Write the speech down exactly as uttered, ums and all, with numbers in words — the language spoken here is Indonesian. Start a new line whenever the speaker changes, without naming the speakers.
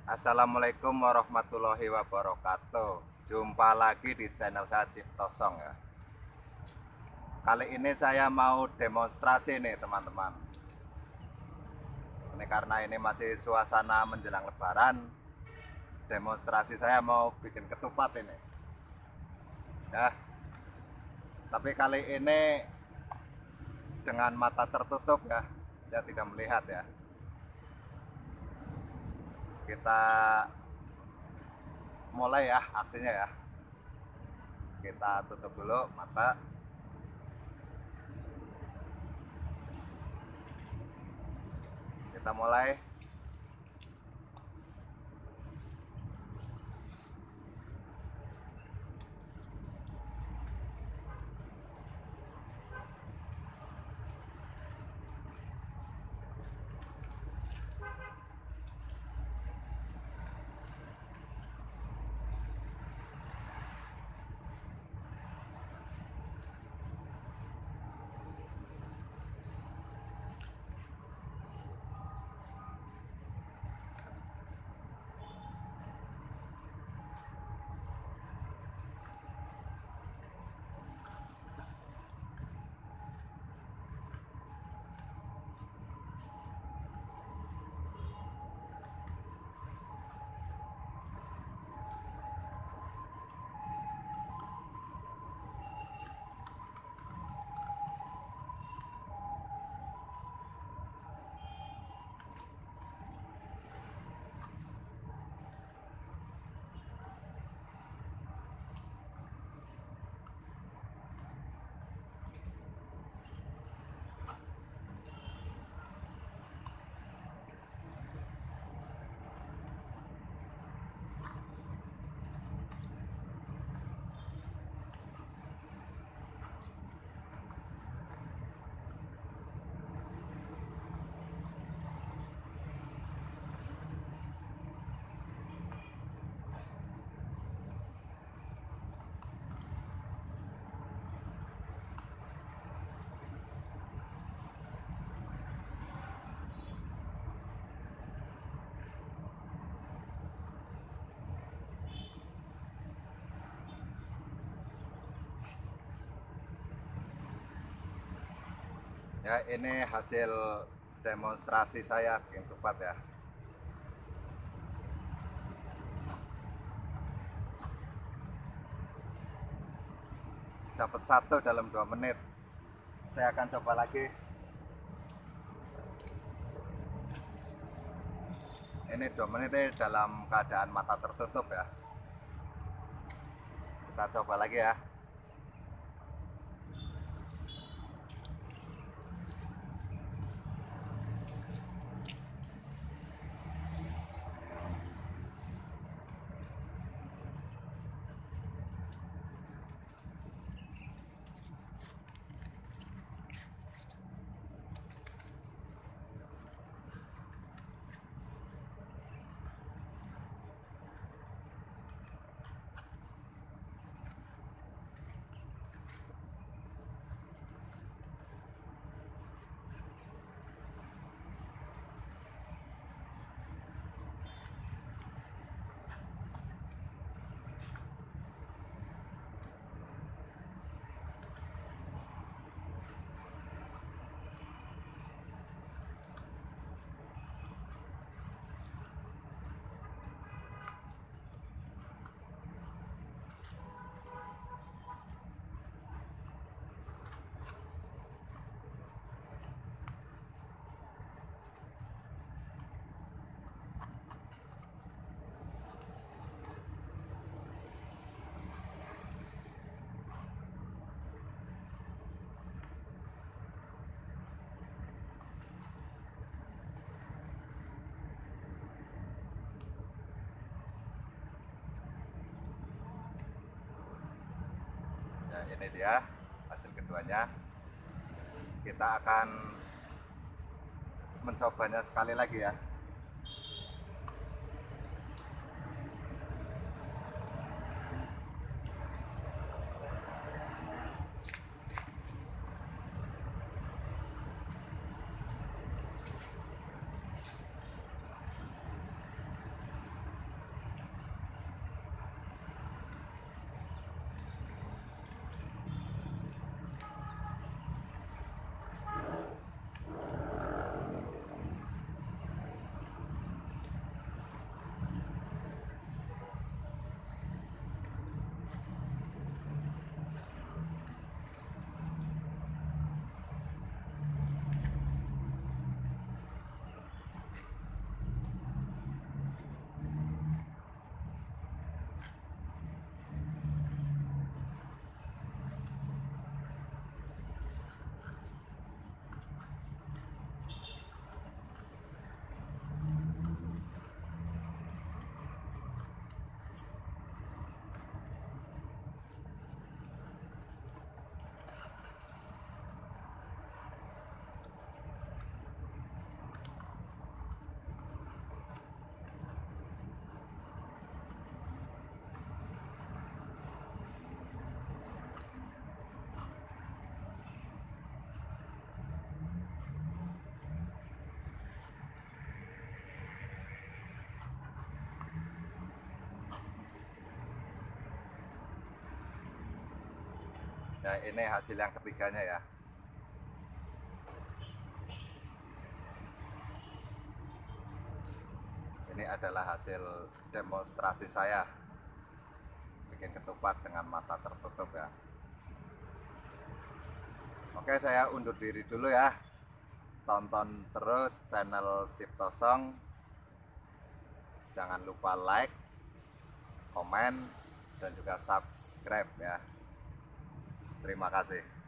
Assalamualaikum warahmatullahi wabarakatuh. Jumpa lagi di channel saya Ciptosong ya. Kali ini saya mau demonstrasi nih teman-teman. Ini karena ini masih suasana menjelang lebaran. Demonstrasi saya mau bikin ketupat ini. Ya. Tapi kali ini dengan mata tertutup ya. Saya tidak melihat ya. Kita mulai ya aksinya ya. Kita tutup dulu mata. Kita mulai. Ya, ini hasil demonstrasi saya bikin ketupat ya. Dapat satu dalam dua menit. Saya akan coba lagi. Ini dua menit ini dalam keadaan mata tertutup ya. Kita coba lagi ya. Ya, ini dia hasil keduanya. Kita akan mencobanya sekali lagi ya. Nah, ini hasil yang ketiganya ya. Ini adalah hasil demonstrasi saya bikin ketupat dengan mata tertutup ya. Oke, saya undur diri dulu ya. Tonton terus channel Ciptosong. Jangan lupa like, komen, dan juga subscribe ya. Terima kasih.